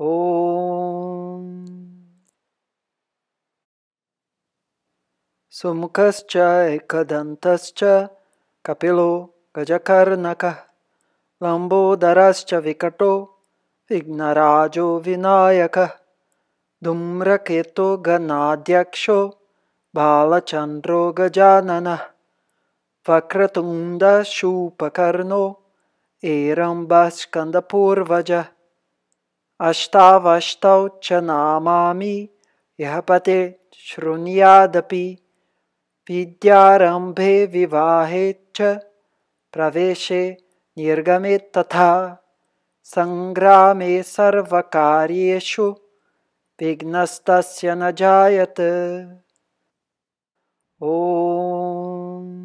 Om Sumukascha ekadantascha kapilo gajakarnaka lambodarascha vikato vignarajo vinayaka dhumraketo ganadyaksho balachandro gajanana vakratunda shupakarno erambaskandaPurvaja Ashtavashtau chanamami yahapate shrunyadapi vidyarambhe vivahecha praveshe nirgamet tatha sangrame sarvakaryeshu vignastasya najayata. Om.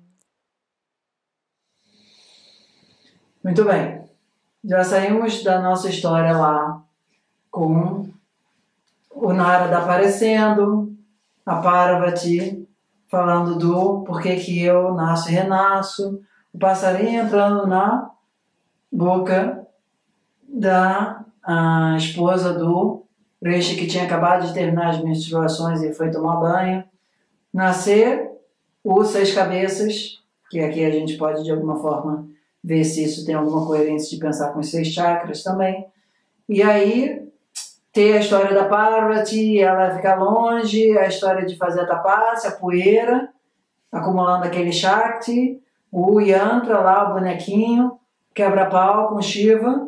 Muito bem. Já saímos da nossa história lá com o Narada aparecendo, a Parvati falando do porquê que eu nasço e renasço, o passarinho entrando na boca da esposa do Rishi que tinha acabado de terminar as menstruações e foi tomar banho, nascer o Seis Cabeças, que aqui a gente pode de alguma forma ver se isso tem alguma coerência de pensar com os 6 chakras também. E aí, ter a história da Parvati, ela ficar longe, a história de fazer a tapasya, a poeira, acumulando aquele Shakti, o Yantra lá, o bonequinho, quebra-pau com Shiva.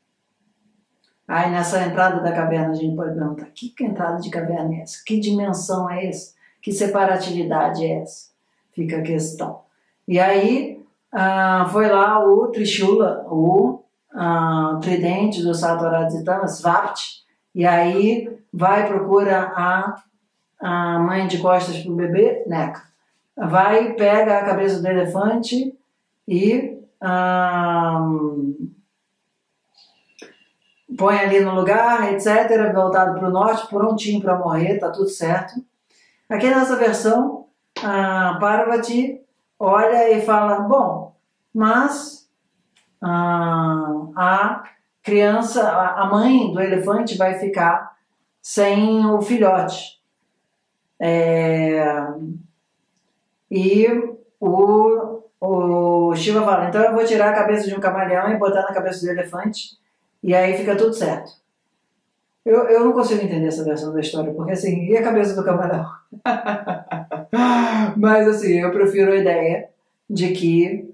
Aí nessa entrada da caverna a gente pode perguntar, que entrada de caverna é essa? Que dimensão é essa? Que separatividade é essa? Fica a questão. E aí, foi lá o Trishula, o tridente do Sattvaradhitana, Svapti, e aí procura a mãe de costas para o bebê, Neka. Vai, pega a cabeça do elefante e põe ali no lugar, etc., voltado para o norte, prontinho para morrer, tá tudo certo. Aqui nessa versão, a Parvati olha e fala, bom, mas a criança, a mãe do elefante vai ficar sem o filhote. E o Shiva fala, então eu vou tirar a cabeça de um camaleão e botar na cabeça do elefante, e aí fica tudo certo. Eu não consigo entender essa versão da história, porque assim, e a cabeça do camaleão? Mas assim, eu prefiro a ideia de que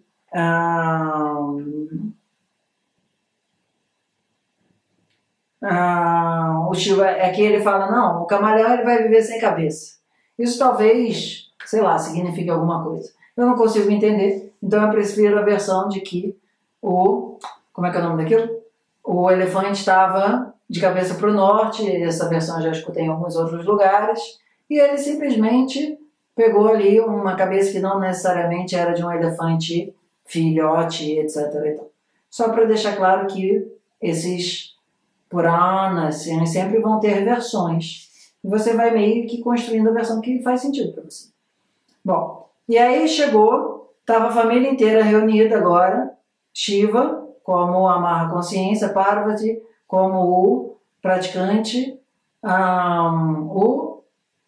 o Shiva é que ele fala, não, o camaleão ele vai viver sem cabeça. Isso talvez, sei lá, signifique alguma coisa. Eu não consigo entender, então eu prefiro a versão de que como é que é o nome daquilo? O elefante estava de cabeça para o norte, essa versão eu já escutei em alguns outros lugares, e ele simplesmente pegou ali uma cabeça que não necessariamente era de um elefante filhote, etc. Então, só para deixar claro que esses Puranas sempre vão ter versões. E você vai meio que construindo a versão que faz sentido para você. Bom, e aí chegou, estava a família inteira reunida agora, Shiva, como a amarra consciência, Parvati, como o praticante, o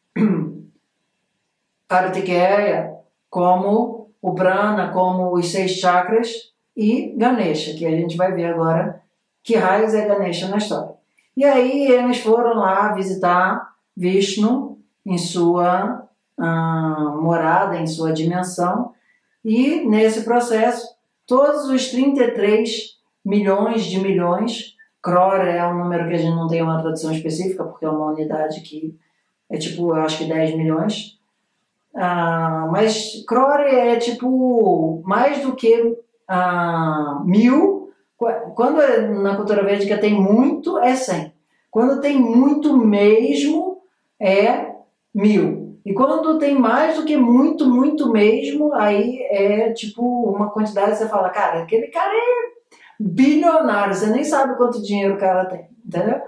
Kartikeya, como o Prana, como os 6 chakras, e Ganesha, que a gente vai ver agora que raios é Ganesha na história. E aí eles foram lá visitar Vishnu em sua morada, em sua dimensão, e nesse processo, todos os 33 milhões de milhões, crore é um número que a gente não tem uma tradução específica, porque é uma unidade que é tipo, eu acho que 10 milhões, mas crore é tipo mais do que 1000. Quando na cultura védica tem muito, é 100. Quando tem muito mesmo, é 1000. E quando tem mais do que muito, muito mesmo, aí é tipo uma quantidade que você fala, cara, aquele cara é bilionário, você nem sabe quanto dinheiro o cara tem, entendeu?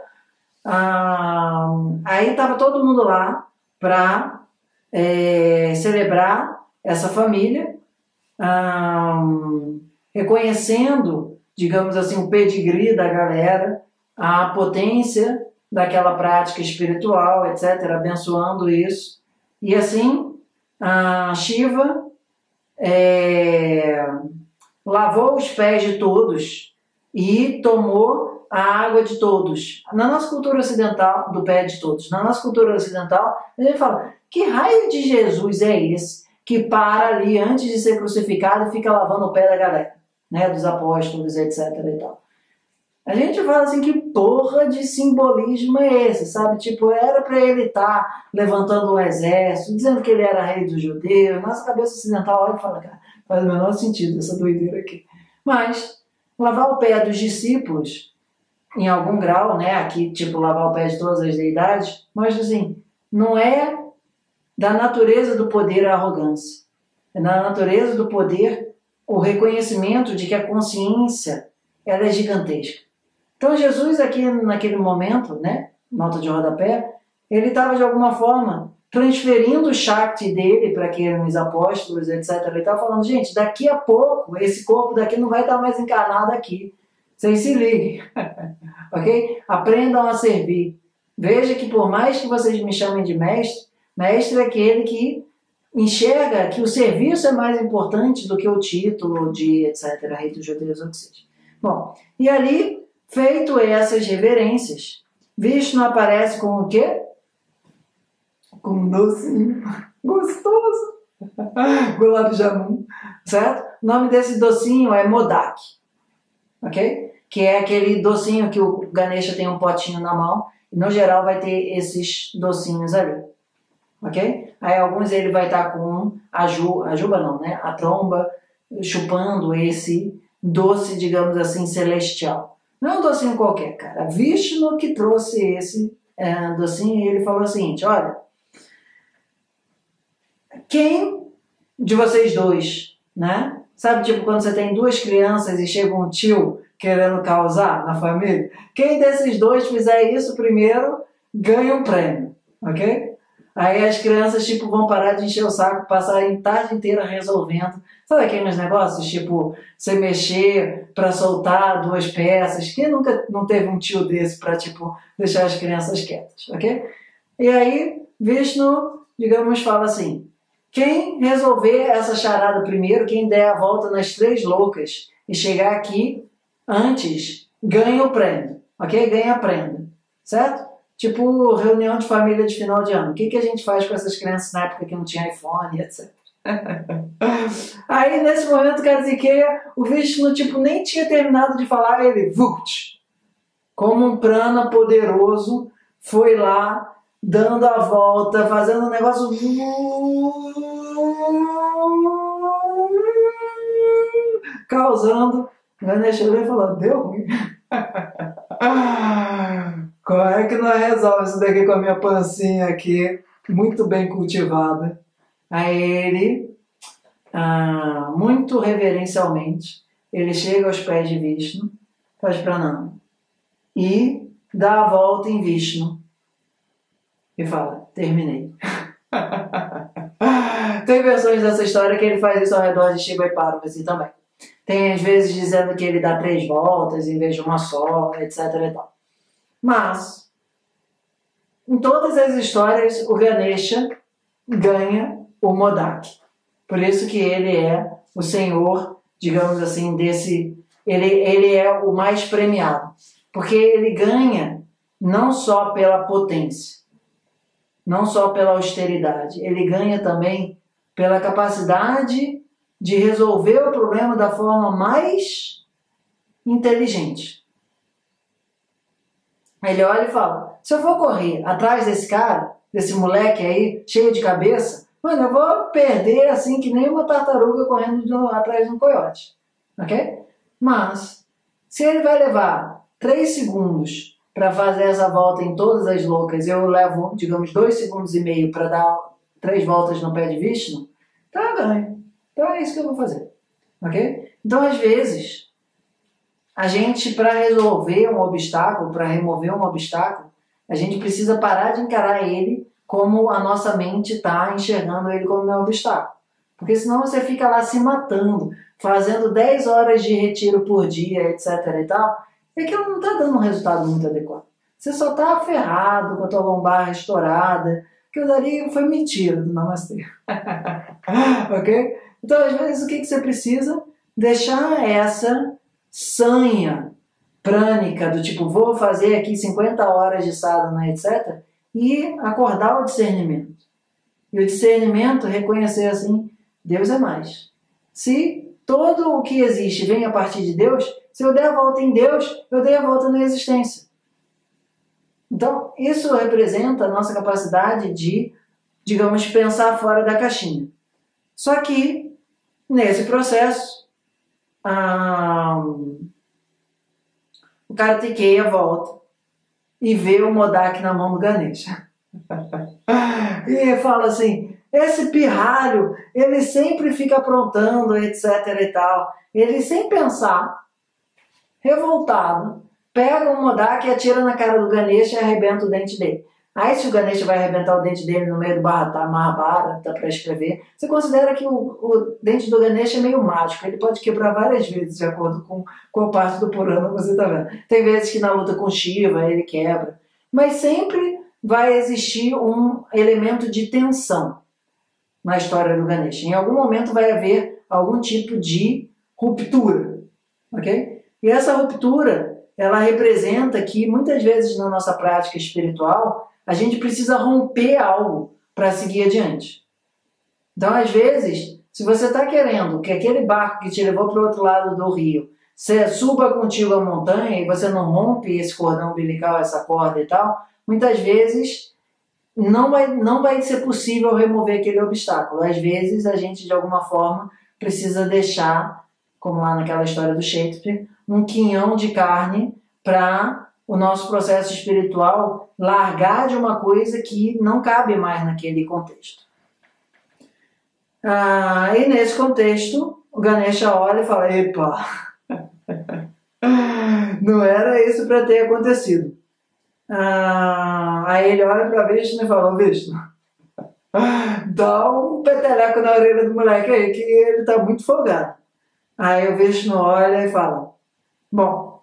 Aí estava todo mundo lá para celebrar essa família, reconhecendo, digamos assim, o pedigree da galera, a potência daquela prática espiritual, etc., abençoando isso. E assim, a Shiva lavou os pés de todos e tomou a água de todos. Na nossa cultura ocidental, do pé de todos, na nossa cultura ocidental, a gente fala, que raio de Jesus é esse que para ali antes de ser crucificado e fica lavando o pé da galera, né, dos apóstolos, etc. e tal. A gente fala assim, que porra de simbolismo é esse, sabe? Tipo, era para ele estar levantando um exército, dizendo que ele era rei dos judeus. Nossa cabeça ocidental olha e fala, cara, faz o menor sentido essa doideira aqui. Mas, lavar o pé dos discípulos, em algum grau, né? Aqui, tipo, lavar o pé de todas as deidades, mas assim, não é da natureza do poder a arrogância. É da natureza do poder o reconhecimento de que a consciência ela é gigantesca. Então Jesus aqui naquele momento, né, nota de rodapé, ele estava de alguma forma transferindo o Shakti dele para aqueles apóstolos, etc. Ele estava falando, gente, daqui a pouco esse corpo daqui não vai estar mais encarnado aqui. Vocês se liguem, ok? Aprendam a servir. Veja que por mais que vocês me chamem de mestre, mestre é aquele que enxerga que o serviço é mais importante do que o título de, etc., rei dos judeus, ou que seja. Bom, e ali, feito essas reverências, Vishnu aparece com o quê? Com um docinho gostoso. Gulab Jamun, certo? O nome desse docinho é Modak, ok? Que é aquele docinho que o Ganesha tem um potinho na mão, e no geral vai ter esses docinhos ali, ok? Aí alguns ele vai estar com a juba não, né? A tromba, chupando esse doce, digamos assim, celestial. Não é um docinho qualquer, cara. Vishnu que trouxe esse docinho e ele falou o seguinte, olha, quem de vocês dois, né? Sabe, tipo, quando você tem duas crianças e chega um tio querendo causar na família? Quem desses dois fizer isso primeiro, ganha um prêmio, ok? Aí as crianças, tipo, vão parar de encher o saco, passarem a tarde inteira resolvendo. Sabe aqueles negócios, tipo, você mexer para soltar duas peças? Quem nunca não teve um tio desse para, tipo, deixar as crianças quietas, ok? E aí, Vishnu, digamos, fala assim, quem resolver essa charada primeiro, quem der a volta nas 3 loucas e chegar aqui antes, ganha o prêmio, ok? Ganha a prenda, certo? Tipo reunião de família de final de ano. O que a gente faz com essas crianças na época que não tinha iPhone, etc. Aí, nesse momento, quer dizer que o Vishnu, tipo, nem tinha terminado de falar, ele, Vukt, como um prana poderoso, foi lá, dando a volta, fazendo um negócio... causando... Ganesha olhou e falou, deu ruim. Como é que não resolve isso daqui com a minha pancinha aqui, muito bem cultivada? Aí ele, muito reverencialmente, ele chega aos pés de Vishnu, faz pranama, e dá a volta em Vishnu e fala, terminei. Tem versões dessa história que ele faz isso ao redor de Shiva e Parvati também. Tem às vezes dizendo que ele dá 3 voltas em vez de uma só, etc. e tal. Mas, em todas as histórias, o Ganesha ganha o Modak. Por isso que ele é o senhor, digamos assim, desse... Ele é o mais premiado. Porque ele ganha não só pela potência, não só pela austeridade, ele ganha também pela capacidade de resolver o problema da forma mais inteligente. Ele olha e fala, se eu for correr atrás desse cara, desse moleque aí, cheio de cabeça, mano, eu vou perder assim que nem uma tartaruga correndo atrás de um coiote. Ok? Mas, se ele vai levar 3 segundos para fazer essa volta em todas as loucas, eu levo, digamos, 2,5 segundos para dar 3 voltas no pé de Vishnu, então eu ganho. Então é isso que eu vou fazer. Ok? Então, às vezes, a gente, para resolver um obstáculo, para remover um obstáculo, a gente precisa parar de encarar ele como a nossa mente está enxergando ele como um obstáculo. Porque senão você fica lá se matando, fazendo 10 horas de retiro por dia, etc. e tal, e aquilo não está dando um resultado muito adequado. Você só está ferrado com a tua lombar estourada. Aquilo dali foi mentira do Namastê. Ok? Então, às vezes, o que você precisa? Deixar essa sanha prânica do tipo, vou fazer aqui 50 horas de sadhana, etc. E acordar o discernimento. E o discernimento, reconhecer assim, Deus é mais. Se todo o que existe vem a partir de Deus, se eu der a volta em Deus, eu dei a volta na existência. Então, isso representa a nossa capacidade de, digamos, pensar fora da caixinha. Só que, nesse processo, o Kartikeya volta e vê o Modak na mão do Ganesha. E fala assim, esse pirralho, ele sempre fica aprontando, etc e tal. Ele, sem pensar, revoltado, pega o Modak e atira na cara do Ganesha e arrebenta o dente dele. Aí se o Ganesha vai arrebentar o dente dele no meio do Mahabharata para escrever, você considera que o dente do Ganesha é meio mágico, ele pode quebrar várias vezes de acordo com qual parte do Purana você está vendo. Tem vezes que na luta com Shiva ele quebra, mas sempre vai existir um elemento de tensão na história do Ganesha. Em algum momento vai haver algum tipo de ruptura, ok? E essa ruptura, ela representa que muitas vezes na nossa prática espiritual a gente precisa romper algo para seguir adiante. Então, às vezes, se você está querendo que aquele barco que te levou para o outro lado do rio suba contigo a montanha e você não rompe esse cordão umbilical, essa corda e tal, muitas vezes não vai ser possível remover aquele obstáculo. Às vezes, a gente, de alguma forma, precisa deixar, como lá naquela história do Shakespeare, um quinhão de carne para o nosso processo espiritual largar de uma coisa que não cabe mais naquele contexto. E nesse contexto, o Ganesha olha e fala, epa, não era isso para ter acontecido. Aí ele olha para Vishnu e fala, Vishnu, dá um peteleco na orelha do moleque aí, que ele está muito folgado. Aí o Vishnu olha e fala, bom,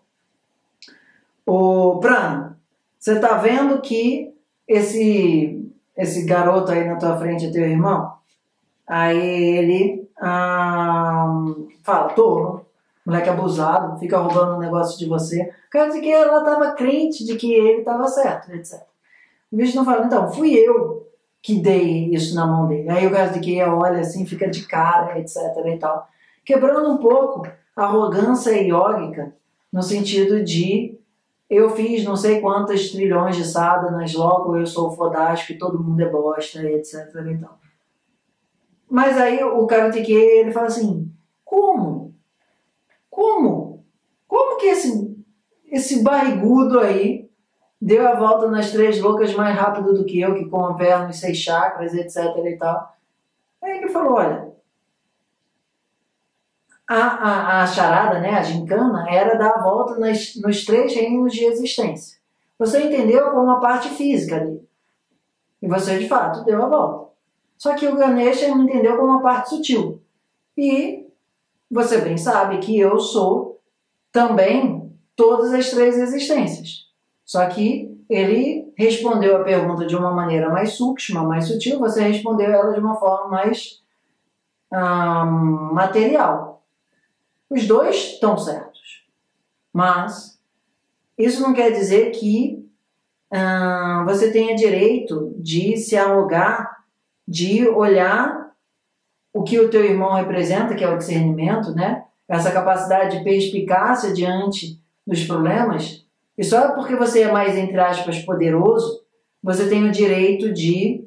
o Prana, você está vendo que esse garoto aí na tua frente é teu irmão? Aí ele fala, tô, moleque abusado, fica roubando um negócio de você. Quer dizer que ela estava crente de que ele estava certo, etc. O Vishnu fala, então, fui eu que dei isso na mão dele. Aí o Kartikeya olha assim, fica de cara, etc e tal. Quebrando um pouco a arrogância iógica, no sentido de eu fiz não sei quantas trilhões de sadhanas, logo eu sou fodástico e todo mundo é bosta, etc e tal. Mas aí o Kartikeya, ele fala assim, como? Como que esse barrigudo aí deu a volta nas 3 loucas mais rápido do que eu, que governo os 6 chakras, etc e tal? Aí ele falou, olha, a charada, né, a gincana, era dar a volta nos 3 reinos de existência. Você entendeu como a parte física dele. E você, de fato, deu a volta. Só que o Ganesha não entendeu como a parte sutil. E você bem sabe que eu sou também todas as 3 existências. Só que ele respondeu a pergunta de uma maneira mais sukshma, mais sutil, você respondeu ela de uma forma mais material. Os 2 estão certos. Mas isso não quer dizer que você tenha direito de se arrogar, de olhar o que o teu irmão representa, que é o discernimento, né? Essa capacidade de perspicácia diante dos problemas, e só porque você é mais, entre aspas, poderoso, você tem o direito de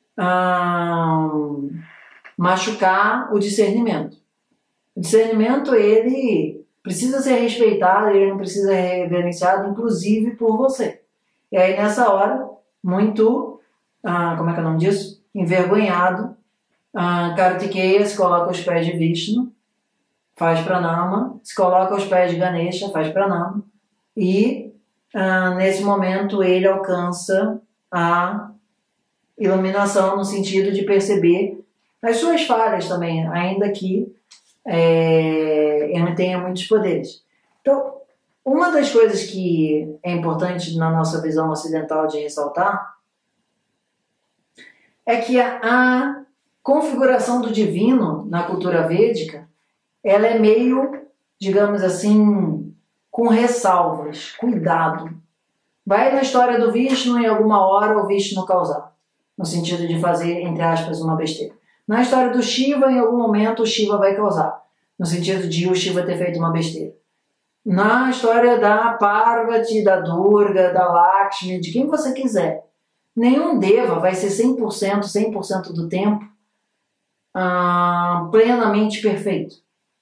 machucar o discernimento. O discernimento, ele precisa ser respeitado, ele não precisa ser reverenciado, inclusive por você. E aí, nessa hora, muito, como é que é o nome disso? Envergonhado, Kartikeya se coloca aos pés de Vishnu, faz pranama, se coloca aos pés de Ganesha, faz pranama, e nesse momento ele alcança a iluminação no sentido de perceber as suas falhas também, ainda que ele tenha muitos poderes. Então, Uma das coisas que é importante na nossa visão ocidental de ressaltar é que a configuração do divino na cultura védica, ela é meio, digamos assim, com ressalvas, cuidado. Vai na história do Vishnu, em alguma hora o Vishnu causar, no sentido de fazer, entre aspas, uma besteira. Na história do Shiva, em algum momento o Shiva vai causar, no sentido de o Shiva ter feito uma besteira. Na história da Parvati, da Durga, da Lakshmi, de quem você quiser, nenhum Deva vai ser 100% do tempo plenamente perfeito.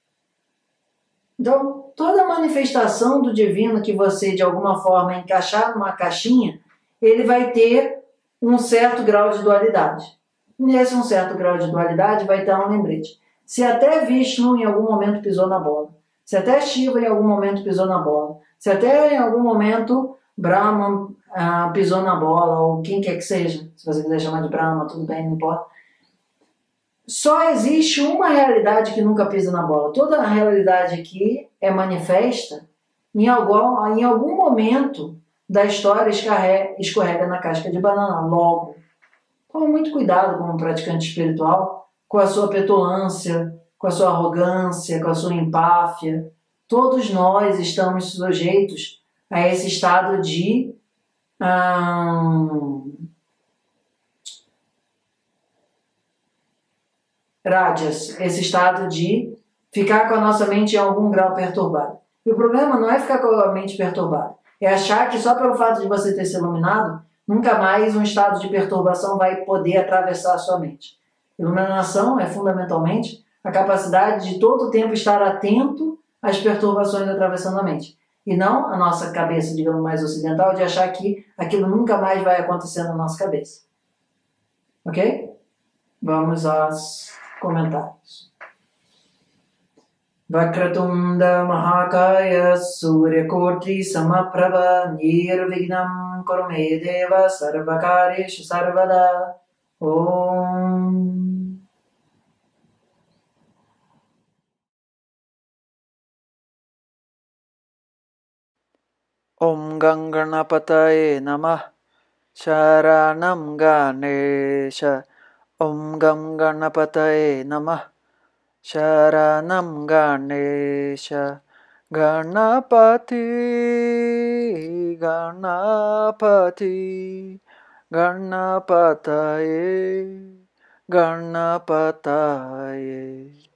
Então, toda manifestação do divino que você, de alguma forma, encaixar numa caixinha, ele vai ter um certo grau de dualidade. Nesse um certo grau de dualidade vai ter um lembrete. Se até Vishnu em algum momento pisou na bola, se até Shiva em algum momento pisou na bola, se até em algum momento Brahma pisou na bola, ou quem quer que seja, se você quiser chamar de Brahma, tudo bem, não importa. Só existe uma realidade que nunca pisa na bola. Toda a realidade aqui é manifesta em algum momento da história escorrega na casca de banana. Logo, tome muito cuidado como praticante espiritual com a sua petulância, com a sua arrogância, com a sua empáfia. Todos nós estamos sujeitos a esse estado de Rajas, esse estado de ficar com a nossa mente em algum grau perturbada. E o problema não é ficar com a mente perturbada, é achar que só pelo fato de você ter se iluminado, nunca mais um estado de perturbação vai poder atravessar a sua mente. Iluminação é fundamentalmente a capacidade de todo o tempo estar atento às perturbações atravessando a mente. E não a nossa cabeça, digamos, mais ocidental, de achar que aquilo nunca mais vai acontecer na nossa cabeça. Ok? Vamos aos comentários. Vakratunda Mahakaya Suryakoti Samaprabha Nirvignam Kurume Deva Sarvakareshu Sarvada Om. Om Ganganapataye Namah Sharanam Ganesha Om Ganganapataye Namah Sharanam Ganesha Ganapati Ganapati Ganapataye Ganapataye